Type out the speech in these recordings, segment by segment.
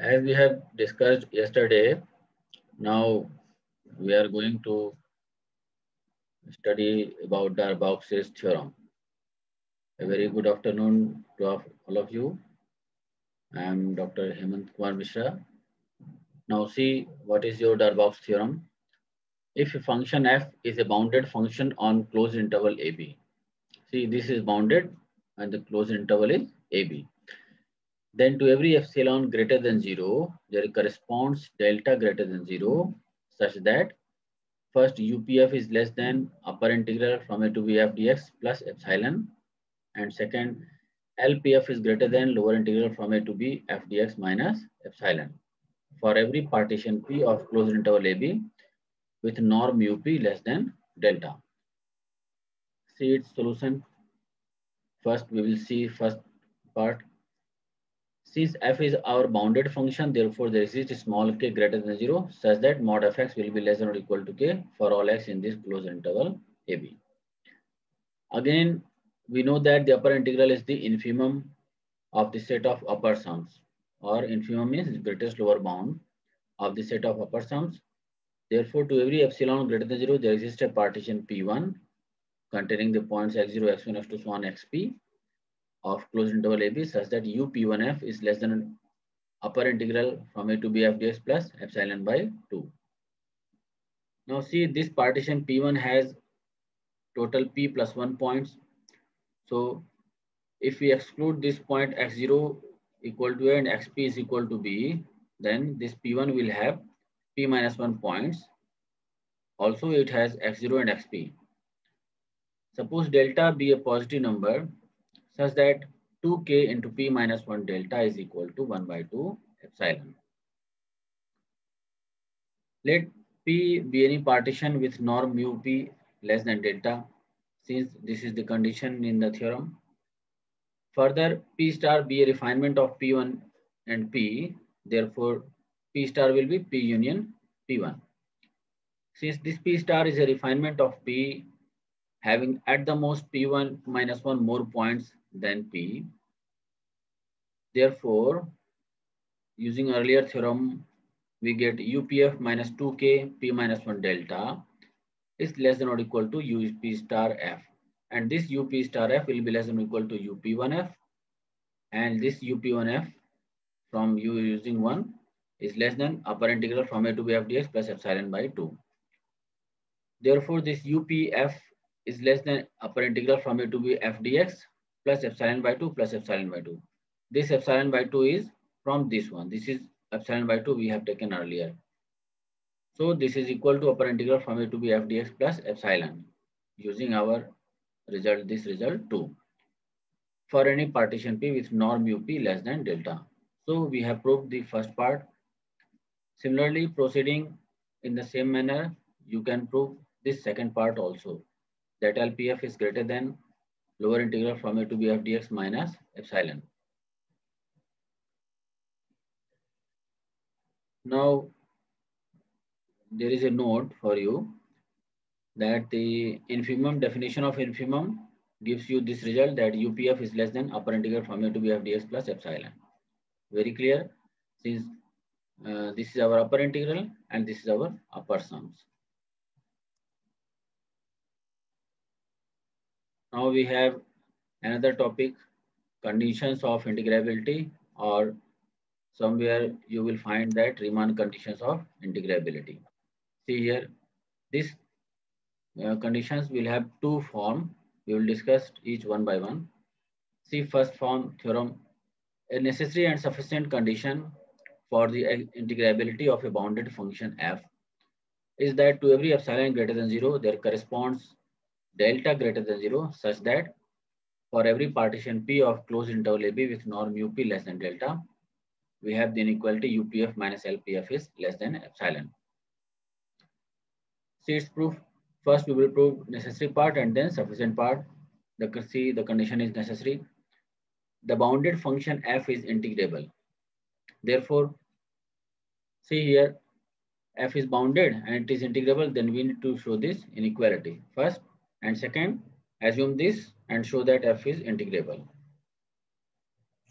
As we have discussed yesterday, now we are going to study about Darbous's theorem. A very good afternoon to all of you. I am Dr. Hemant Kumar Mishra. Now see what is your Darboux theorem. If a function f is a bounded function on closed interval ab. See, this is bounded and the closed interval is ab. Then to every epsilon greater than 0, there corresponds delta greater than 0 such that first UPF is less than upper integral from a to b f dx plus epsilon, and second LPF is greater than lower integral from a to b f dx minus epsilon for every partition P of closed interval AB with norm UP less than delta. See its solution. First we will see first part. Since f is our bounded function, therefore there exists small k greater than 0 such that mod f x will be less than or equal to k for all x in this closed interval AB. Again, we know that the upper integral is the infimum of the set of upper sums, or infimum is greatest lower bound of the set of upper sums. Therefore, to every epsilon greater than 0, there exists a partition P1 containing the points x0, x1, x2, so on, xp of closed interval AB such that UP1f is less than upper integral from a to b f dx plus epsilon by 2. Now see, this partition P1 has total P plus 1 points. So if we exclude this point x0 equal to a and xp is equal to b, then this P1 will have P minus 1 points. Also, it has x0 and xp. Suppose delta be a positive number such that 2k into P minus 1 delta is equal to 1 by 2 epsilon. Let P be any partition with norm mu P less than delta, since this is the condition in the theorem. Further, P star be a refinement of P1 and P, therefore P star will be P union P1. Since this P star is a refinement of P having at the most P1 minus 1 more points than P, therefore using earlier theorem we get UPF minus 2k P minus 1 delta is less than or equal to UP star F, and this UP star F will be less than or equal to UP1F, and this UP1F from U using 1 is less than upper integral from a to b f dx plus epsilon by 2. Therefore, this UPF is less than upper integral from a to b f dx plus epsilon by 2 plus epsilon by 2. This epsilon by 2 is from this one. This is epsilon by 2 we have taken earlier. So this is equal to upper integral from a to b f dx plus epsilon using our result, this result 2 for any partition P with norm UP less than delta. So we have proved the first part. Similarly, proceeding in the same manner, you can prove this second part also, that LPF is greater than lower integral from a to b f dx minus epsilon. Now, there is a note for you that the infimum definition of infimum gives you this result that UPF is less than upper integral from a to b f dx plus epsilon. Very clear, since this is our upper integral and this is our upper sums. Now we have another topic, conditions of integrability, or somewhere you will find that Riemann conditions of integrability. See here, these conditions will have two forms. We will discuss each one by one. See first form theorem, a necessary and sufficient condition for the integrability of a bounded function f is that to every epsilon greater than 0, there corresponds delta greater than 0 such that for every partition P of closed interval AB with norm UP less than delta, we have the inequality UPF minus LPF is less than epsilon. See its proof. First, we will prove necessary part and then sufficient part. The condition is necessary. The bounded function f is integrable. Therefore, see here, f is bounded and it is integrable. Then we need to show this inequality first, and second, assume this and show that f is integrable.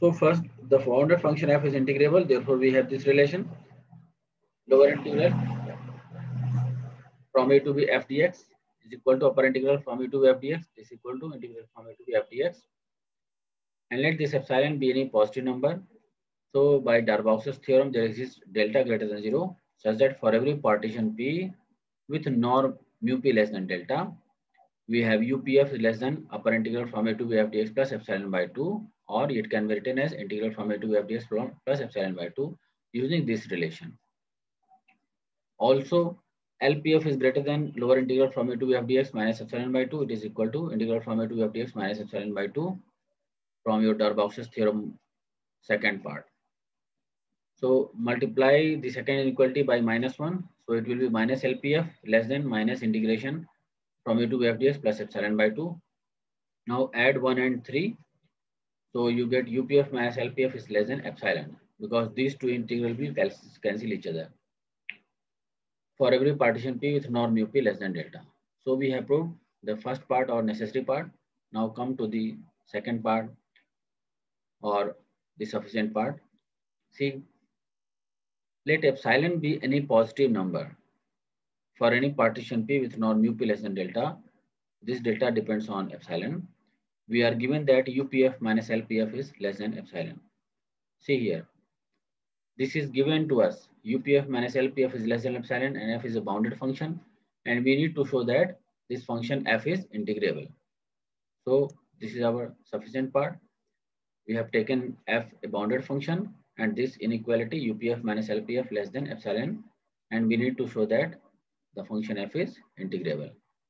So first, the bounded function f is integrable. Therefore, we have this relation: lower integral from a to b f dx is equal to upper integral from a to b f dx is equal to integral from a to b f dx. And let this epsilon be any positive number. So by Darbous's theorem, there exists delta greater than 0, such that for every partition P with norm mu P less than delta, we have UPF is less than upper integral from a to b f dx plus epsilon by 2, or it can be written as integral from a to b f dx plus epsilon by 2 using this relation. Also, LPF is greater than lower integral from a to b f dx minus epsilon by 2. It is equal to integral from a to b f dx minus epsilon by 2 from your Darbous's theorem second part. So multiply the second inequality by minus 1. So it will be minus LPF less than minus integration from a to b f dx plus epsilon by 2. Now add 1 and 3. So you get UPF minus LPF is less than epsilon, because these two integrals will cancel each other for every partition P with norm mu P less than delta. So we have proved the first part or necessary part. Now come to the second part or the sufficient part. See, let epsilon be any positive number for any partition P with norm mu P less than delta. This delta depends on epsilon. We are given that UPF minus LPF is less than epsilon. See here, this is given to us. UPF minus LPF is less than epsilon and f is a bounded function. And we need to show that this function f is integrable. So this is our sufficient part. We have taken f a bounded function and this inequality UPF minus LPF less than epsilon. And we need to show that the function f is integrable.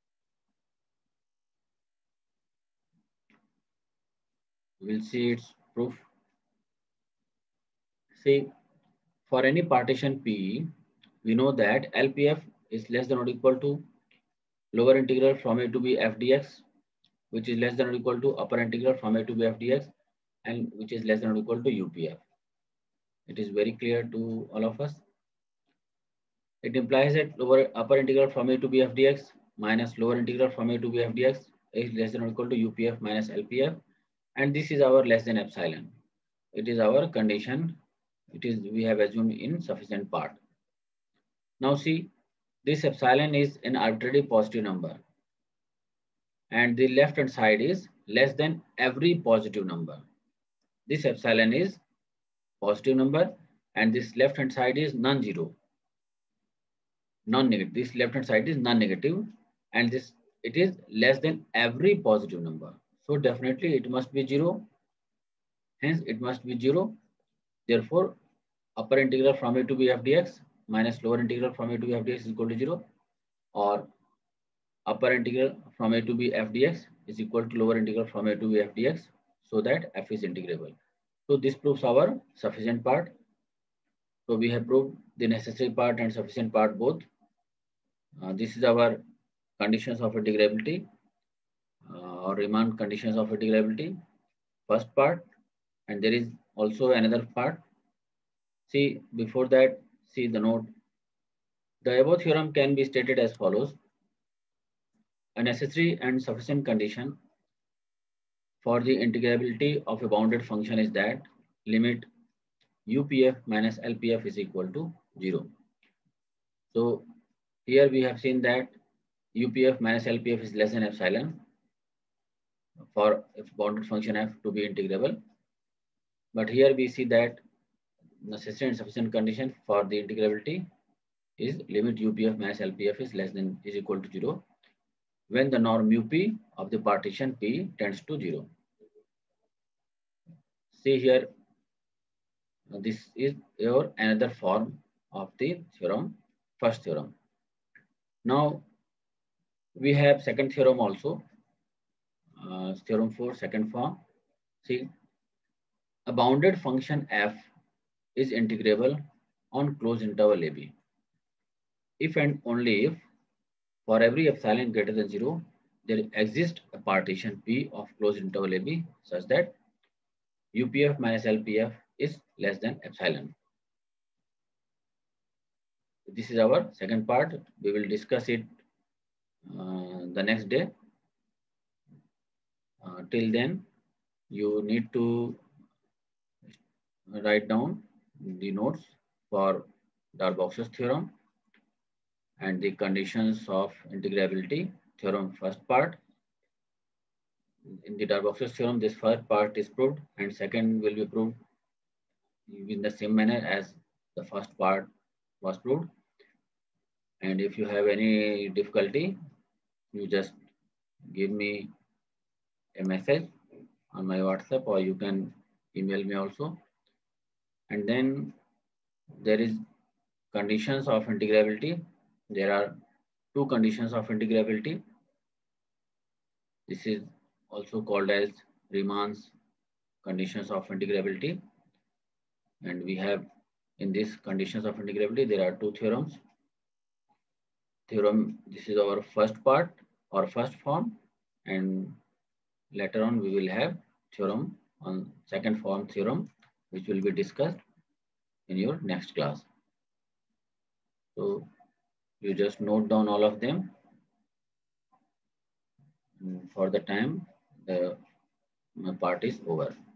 We'll see its proof. See, for any partition P, we know that LPF is less than or equal to lower integral from a to b f dx, which is less than or equal to upper integral from a to b f dx, and which is less than or equal to UPF. It is very clear to all of us. It implies that upper integral from a to b f dx minus lower integral from a to b f dx is less than or equal to UPF minus LPF, and this is our less than epsilon. It is our condition. It is we have assumed in sufficient part. Now see, this epsilon is an arbitrary positive number, and the left hand side is less than every positive number. This epsilon is positive number and this left hand side is non-zero, non-negative. This left hand side is non-negative and this it is less than every positive number. So definitely it must be 0. Hence it must be 0. Therefore upper integral from a to b f dx minus lower integral from a to b f dx is equal to 0, or upper integral from a to b f dx is equal to lower integral from a to b f dx, so that f is integrable. So this proves our sufficient part. So we have proved the necessary part and sufficient part both. This is our conditions of integrability or Riemann conditions of integrability, first part, and there is also another part. See, before that, see the note. The above theorem can be stated as follows. A necessary and sufficient condition for the integrability of a bounded function is that limit UPF minus LPF is equal to 0. So here we have seen that UPF minus LPF is less than epsilon for if bounded function f to be integrable. But here we see that necessary and sufficient condition for the integrability is limit UPF minus LPF is less than is equal to 0 when the norm mu p of the partition P tends to 0. See here, this is your another form of the theorem, first theorem. Now we have second theorem also, theorem 4, second form. See, a bounded function f is integrable on closed interval AB if and only if for every epsilon greater than 0 there exists a partition P of closed interval AB such that UPF minus LPF is less than epsilon. This is our second part. We will discuss it the next day. Till then, you need to write down the notes for Darbox's theorem and the conditions of integrability theorem first part. In the Darbox's theorem, this first part is proved and second will be proved in the same manner as the first part was proved. And if you have any difficulty, you just give me a message on my WhatsApp, or you can email me also. And then there is conditions of integrability. There are two conditions of integrability. This is also called as Riemann's conditions of integrability. And we have in these conditions of integrability, there are two theorems. This is our first part or first form, and later on we will have theorem on second form theorem, which will be discussed in your next class. So you just note down all of them. And for the time, my part is over.